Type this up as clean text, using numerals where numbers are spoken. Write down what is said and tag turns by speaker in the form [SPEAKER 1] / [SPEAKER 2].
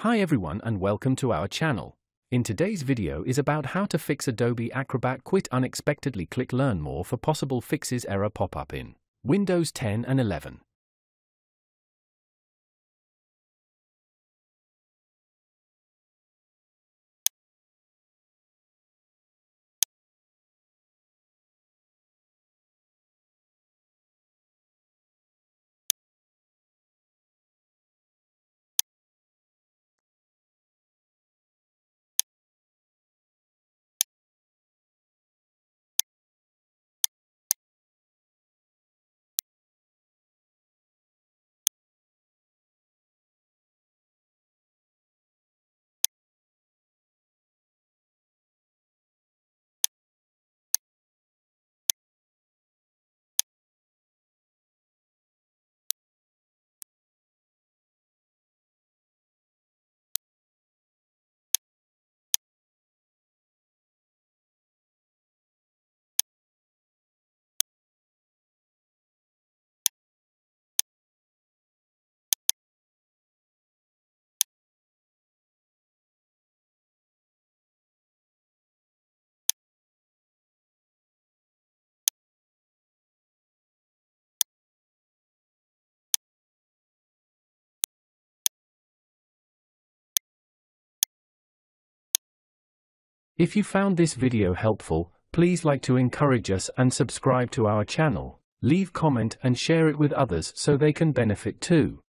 [SPEAKER 1] Hi everyone and welcome to our channel. In today's video is about how to fix Adobe Acrobat quit unexpectedly. Click Learn More for possible fixes. Error pop-up in Windows 10 and 11. If you found this video helpful, please like to encourage us and subscribe to our channel. Leave comment and share it with others so they can benefit too.